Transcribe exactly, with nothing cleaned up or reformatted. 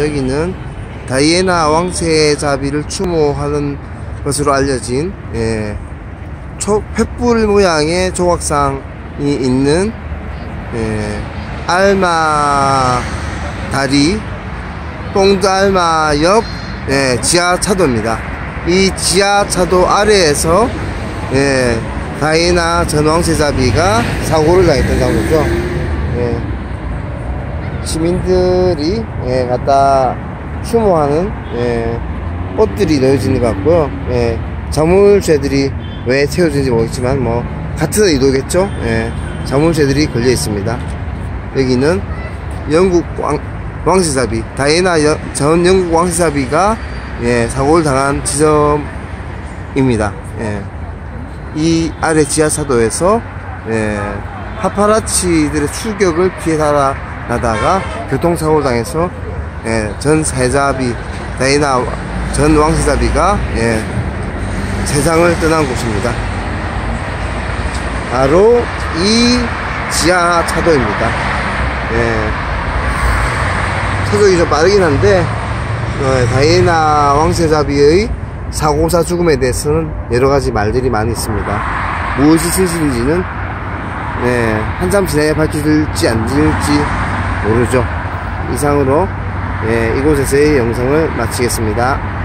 여기는 다이애나 왕세자비를 추모하는 것으로 알려진 예, 초, 횃불 모양의 조각상이 있는 예, 알마 다리 뽕드 알마 옆 예, 지하차도입니다. 이 지하차도 아래에서 예, 다이애나 전 왕세자비가 사고를 당했던 장소죠. 예, 시민들이 예, 갖다 추모하는 예, 꽃들이 놓여지는 것 같고요. 예, 자물쇠들이 왜 세워진지 모르겠지만 뭐 같은 의도겠죠. 예, 자물쇠들이 걸려 있습니다. 여기는 영국 왕, 왕세자비 다이애나 여, 전 영국 왕세자비가 예, 사고를 당한 지점입니다. 예, 이 아래 지하차도에서 예, 파파라치들의 출격을 피해 살아나다가 교통사고를 당해서 예, 전 세자비 다이애나 전 왕세자비가 예, 세상을 떠난 곳입니다. 바로 이 지하차도입니다. 예, 차속이 좀 빠르긴 한데 어, 다이애나 왕세자비의 사고사 죽음에 대해서는 여러가지 말들이 많이 있습니다. 무엇이 진실인지는 네, 한참 지나야 밝혀질지 안 될지 모르죠. 이상으로 예, 이곳에서의 영상을 마치겠습니다.